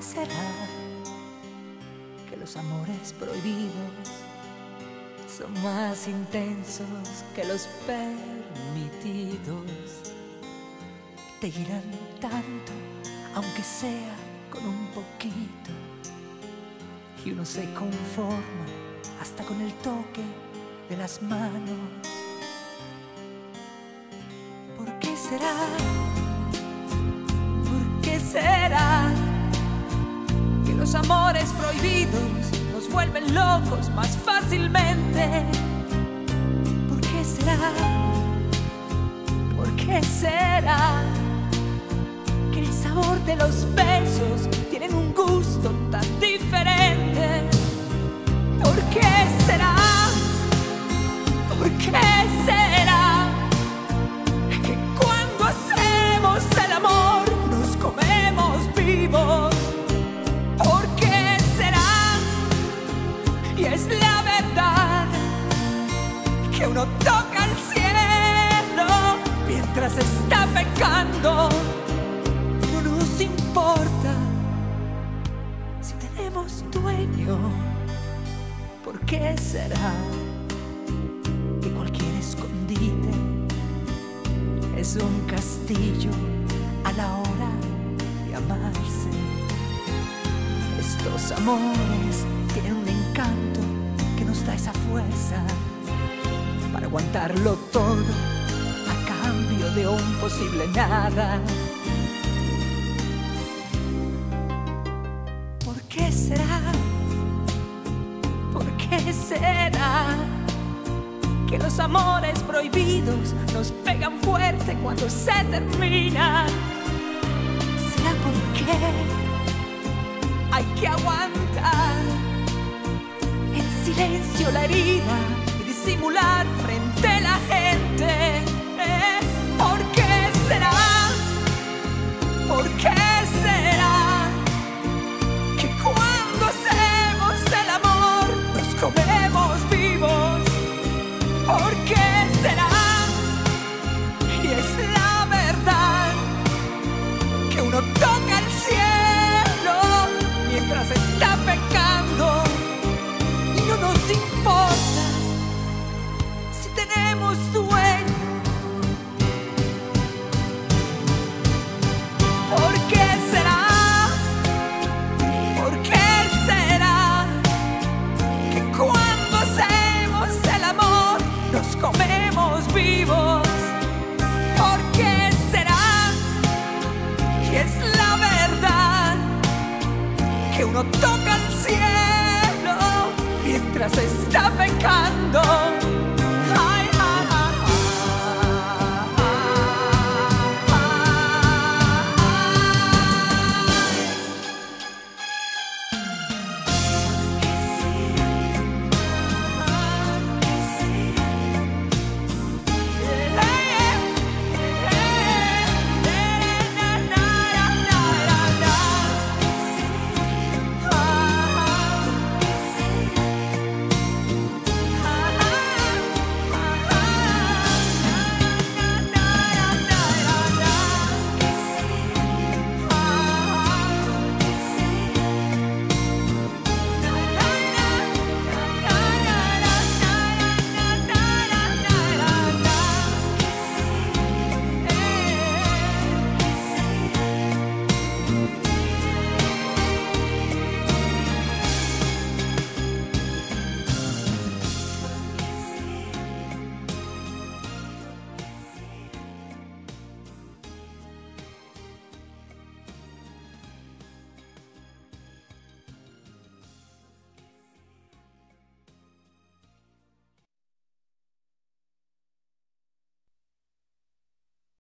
qué será que los amores prohibidos son más intensos que los permitidos? Te irán tanto, aunque sea con un poquito, y uno se conforma hasta con el toque de las manos. ¿Por qué será? ¿Por qué será que los amores prohibidos nos vuelven locos más fácilmente? ¿Por qué será? ¿Por qué será que el sabor de los besos tienen un gusto tan diferente? ¿Por qué será? ¿Por qué será que cuando hacemos el amor nos comemos vivos? ¿Por qué será? Y es la verdad que uno toca el cielo mientras está pecando. No nos importa si tenemos dueño. ¿Por qué será que cualquier escondite es un castillo a la hora de amarse? Estos amores tienen un encanto que nos da esa fuerza para aguantarlo todo a cambio de un posible nada. ¿Por qué será? ¿Por qué será que los amores prohibidos nos pegan fuerte cuando se terminan? ¿Será porque hay que aguantar en silencio la herida y disimular frente a la gente? ¿Por qué será? ¿Por qué será que cuando hacemos el amor nos comemos vivos? ¿Por qué será? Y es la verdad que uno toca el cielo mientras está pecando y no nos importa si tenemos dueño. ¿Por qué será? ¿Por qué será que cuando hacemos el amor nos comemos vivos? ¿Por qué será? Y es la verdad que uno toca el cielo mientras está pecando.